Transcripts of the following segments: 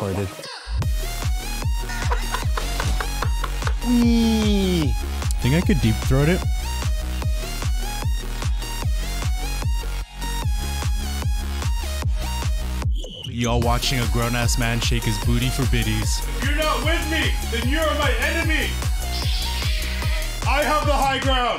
retarded. Wee. Think I could deep throat it? Y'all watching a grown-ass man shake his booty for biddies. If you're not with me, then you're my enemy. I have the high ground.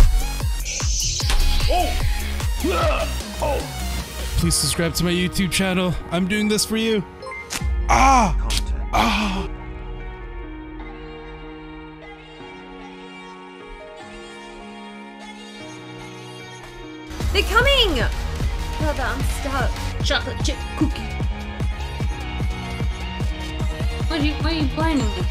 Oh! Please subscribe to my YouTube channel. I'm doing this for you. Ah! Ah! They're coming! Brother, I'm stuck. Chocolate chip cookie. What are you blinding me?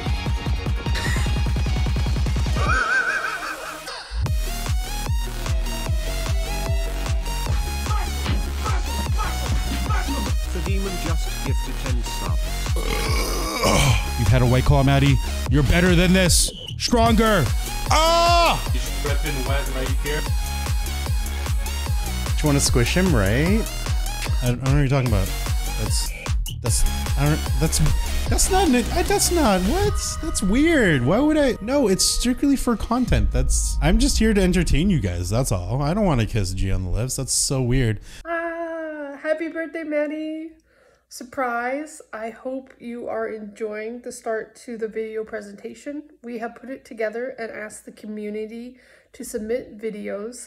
The demon just gifted 10 subs. You've had a White Claw, Maddie. You're better than this. Stronger. Ah! He's dripping wet right here. You want to squish him, right? I don't know what you're talking about. That's not, what? That's weird. Why would I? No, it's strictly for content. I'm just here to entertain you guys. That's all. I don't want to kiss G on the lips. That's so weird. Happy birthday, Maddie. Surprise. I hope you are enjoying the start to the video presentation. We have put it together and asked the community to submit videos.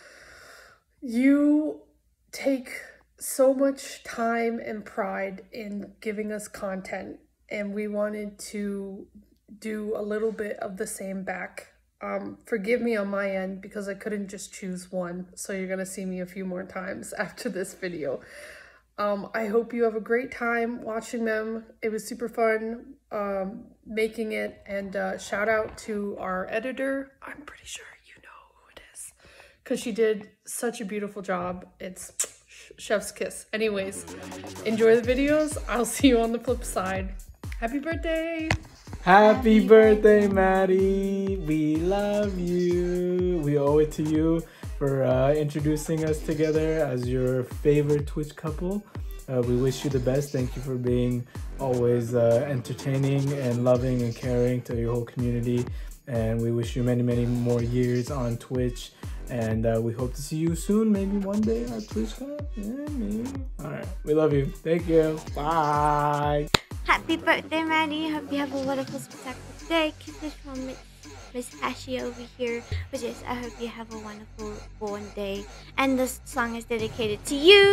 You take so much time and pride in giving us content, and we wanted to do a little bit of the same back. Forgive me on my end because I couldn't just choose one, so you're gonna see me a few more times after this video. I hope you have a great time watching them. It was super fun making it, and shout out to our editor. I'm pretty sure you know who it is because she did such a beautiful job. It's chef's kiss. Anyways, enjoy the videos. I'll see you on the flip side. Happy birthday! Happy birthday, Maddie! We love you. We owe it to you for introducing us together as your favorite Twitch couple. We wish you the best. Thank you for being always entertaining and loving and caring to your whole community. And we wish you many, many more years on Twitch. And we hope to see you soon, maybe one day at TwitchCon. Yeah, maybe. All right, we love you. Thank you. Bye. Happy birthday, Maddie. Hope you have a wonderful, spectacular day. Kisses from Miss Ashy over here. But yes, I hope you have a wonderful born day. And this song is dedicated to you.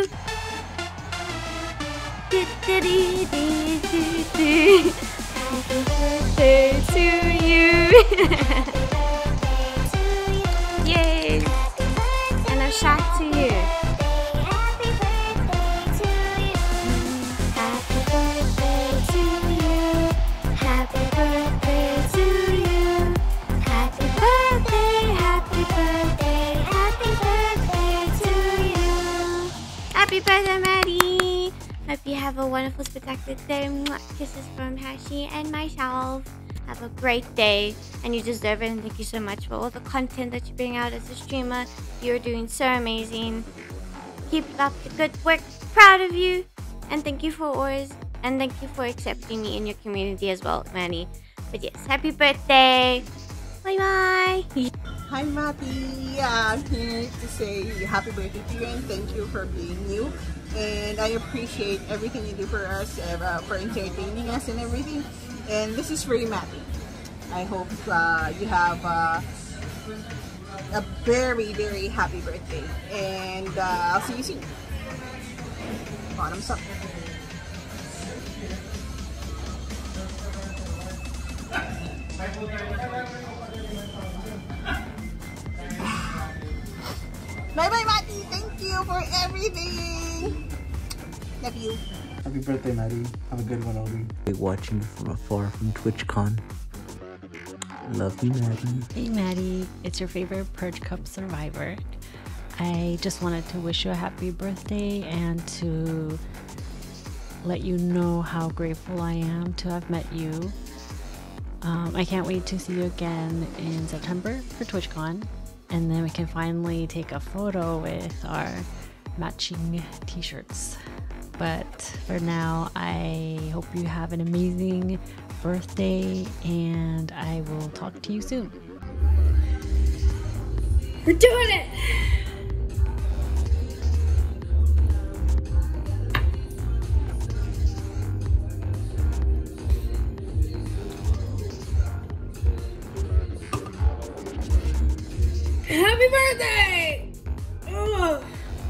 Happy birthday to you. Yay! And a shot to you. Happy birthday to you. Happy birthday to you. Happy birthday to you. Happy birthday, happy birthday, happy birthday to you. Happy birthday, Maddie! Hope you have a wonderful, spectacular day. Kisses from Hashi and myself. Have a great day, and you deserve it, and thank you so much for all the content that you bring out as a streamer. You're doing so amazing. Keep up the good work. Proud of you, and thank you for always, and thank you for accepting me in your community as well, Manny. But yes, happy birthday. Bye bye. Hi Matty, I'm here to say happy birthday to you and thank you for being you. And I appreciate everything you do for us, for entertaining us and everything. And this is for you, Matty. I hope you have a very, very happy birthday. And I'll see you soon. Bottoms up. Bye-bye, Matty. Thank you for everything. Love you. Happy birthday, Maddie. Have a good one, Obi. Watching from afar from TwitchCon. Love you, Maddie. Hey, Maddie. It's your favorite Purge Cup survivor. I just wanted to wish you a happy birthday and to let you know how grateful I am to have met you. I can't wait to see you again in September for TwitchCon, and then we can finally take a photo with our matching t-shirts. But for now, I hope you have an amazing birthday, and I will talk to you soon. We're doing it! Happy birthday! Ugh.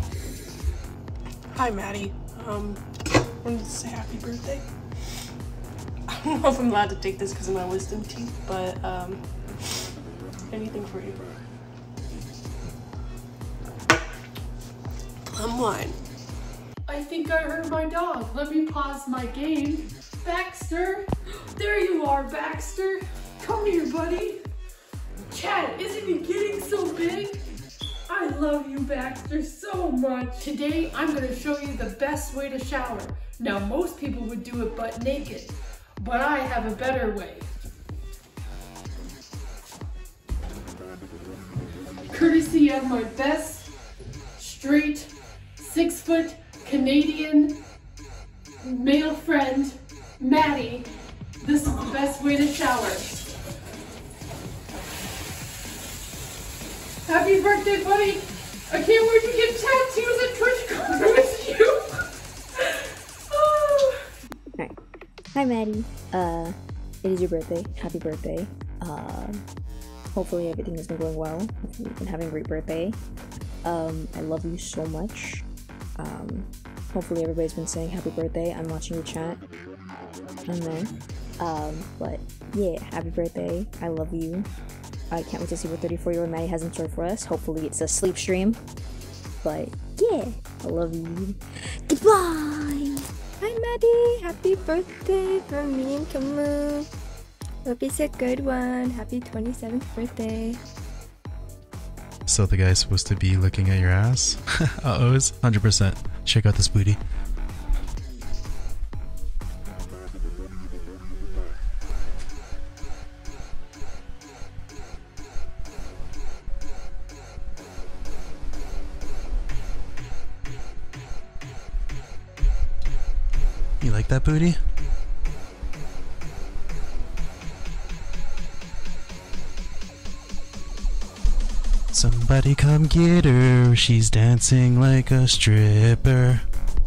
Hi, Maddie. Wanted to say happy birthday. I don't know if I'm allowed to take this because of my wisdom teeth, but anything for you. Plum wine. I think I heard my dog. Let me pause my game. Baxter! There you are, Baxter! Come here, buddy! Chad, isn't he getting so big? I love you, Baxter, so much. Today, I'm gonna show you the best way to shower. Now, most people would do it butt naked, but I have a better way. Courtesy of my best, straight, 6-foot Canadian male friend, Maddie, this is the best way to shower. Happy birthday, buddy! I can't wait to get tattoos at TwitchCon with you! Oh. Alright. Hi, Maddie. It is your birthday. Happy birthday. Hopefully everything has been going well. Hopefully you've been having a great birthday. I love you so much. Hopefully everybody's been saying happy birthday. I'm watching your chat. I'm there. But yeah, happy birthday. I love you. I can't wait to see what 34-year-old Maddie has in store for us. Hopefully it's a sleep stream. But yeah, I love you. Goodbye! Hi Maddie, happy birthday from me and Kamu. Hope it's a good one. Happy 27th birthday. So the guy's supposed to be looking at your ass? Uh-ohs, 100%. Check out this booty. You like that booty? Somebody come get her, she's dancing like a stripper.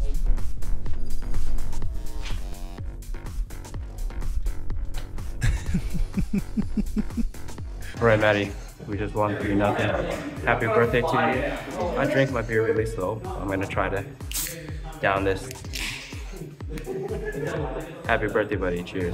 Alright, Maddie, we just won 3-0. Happy birthday to you. I drank my beer really slow. I'm gonna try to down this. Happy birthday, buddy. Cheers.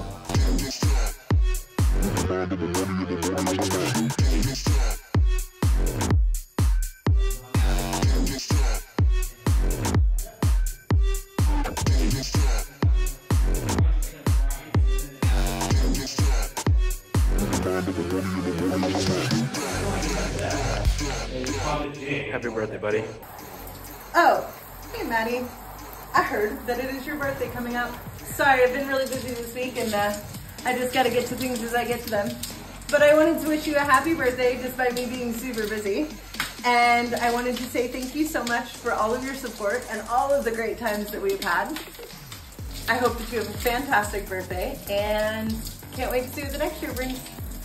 Happy birthday, buddy. Oh, hey Maddie. I heard that it is your birthday coming up. Sorry, I've been really busy this week and I just gotta get to things as I get to them. But I wanted to wish you a happy birthday despite me being super busy. And I wanted to say thank you so much for all of your support and all of the great times that we've had. I hope that you have a fantastic birthday and can't wait to see what the next year brings.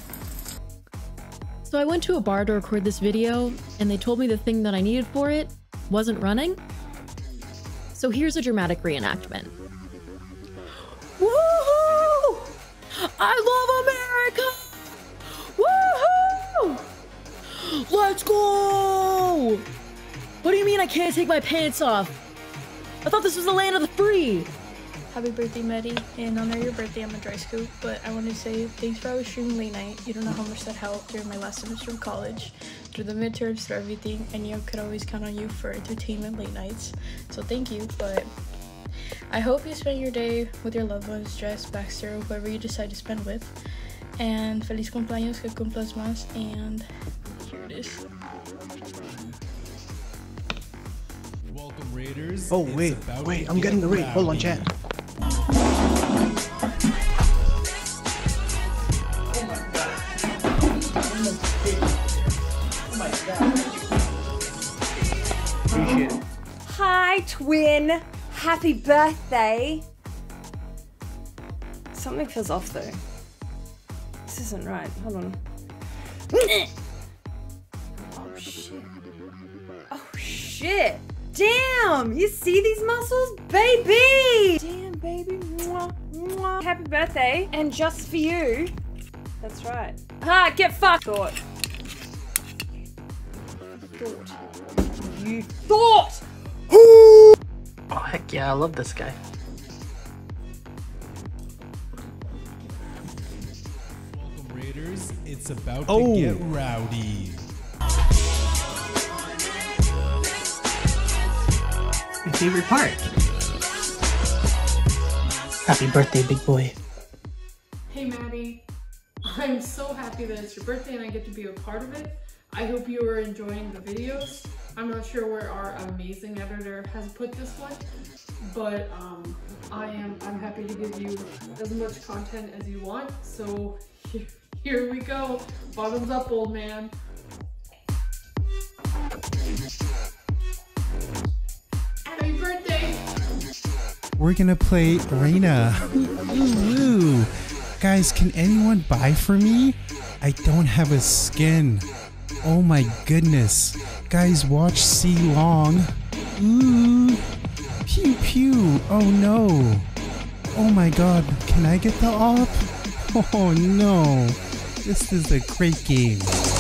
So I went to a bar to record this video, and they told me the thing that I needed for it wasn't running. So here's a dramatic reenactment. Woohoo! I love America! Woohoo! Let's go! What do you mean I can't take my pants off? I thought this was the land of the free! Happy birthday, Maddie. And on your birthday, I'm a dry scoop, but I want to say thanks for always streaming late night. You don't know how much that helped during my last semester of college. Through the midterms, through everything, I knew I could always count on you for entertainment late nights. So thank you, but I hope you spend your day with your loved ones, Jess, Baxter, or whoever you decide to spend with. And feliz cumpleaños, que cumplas más, and here it is. Welcome, Raiders. Oh, wait, I'm getting the raid. Hold on, chat. Hi, twin. Happy birthday! Something feels off though. This isn't right. Hold on. Oh shit. Oh shit! Damn! You see these muscles? Baby! Damn, baby. Mwah, mwah. Happy birthday. And just for you. That's right. Ha! Get fucked! Thought. You thought! Oh, heck yeah, I love this guy. Welcome, Raiders. It's about to get rowdy. My favorite part. Happy birthday, big boy. Hey Maddie, I'm so happy that it's your birthday and I get to be a part of it. I hope you are enjoying the videos. I'm not sure where our amazing editor has put this one, but I'm happy to give you as much content as you want. So here we go. Bottoms up, old man. Happy birthday! We're gonna play Arena. Ooh. Guys, can anyone buy for me? I don't have a skin. Oh my goodness. Guys, watch C Long. Ooh. Pew pew. Oh no. Oh my god. Can I get the op? Oh no. This is a great game.